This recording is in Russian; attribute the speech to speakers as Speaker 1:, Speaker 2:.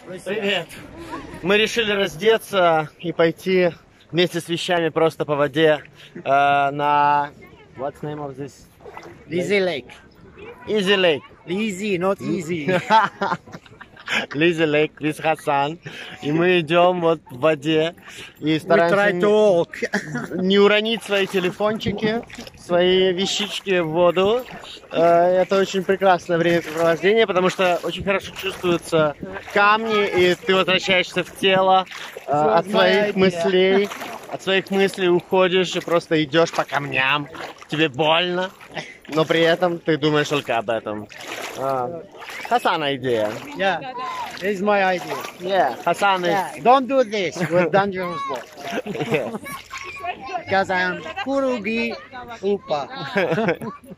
Speaker 1: Привет. Мы решили раздеться и пойти вместе с вещами просто по воде на... What's the name of this?
Speaker 2: Lizzie Lake.
Speaker 1: Easy Lake.
Speaker 2: Lizzie, not easy.
Speaker 1: Лизи Лейк, Лиз Хасан. И мы идем вот в воде и стараемся не уронить свои телефончики, свои вещички в воду. Это очень прекрасное времяпрепровождение, потому что очень хорошо чувствуются камни, и ты возвращаешься в тело от своих мыслей. От своих мыслей уходишь и просто идешь по камням. Тебе больно, но при этом ты думаешь только об этом. Хасана идея.
Speaker 2: Yeah, this is my idea.
Speaker 1: Yeah, Hassan is...
Speaker 2: Yeah, don't do this with dangerous boat.
Speaker 1: Yeah.
Speaker 2: Because I am Kurugi Upa.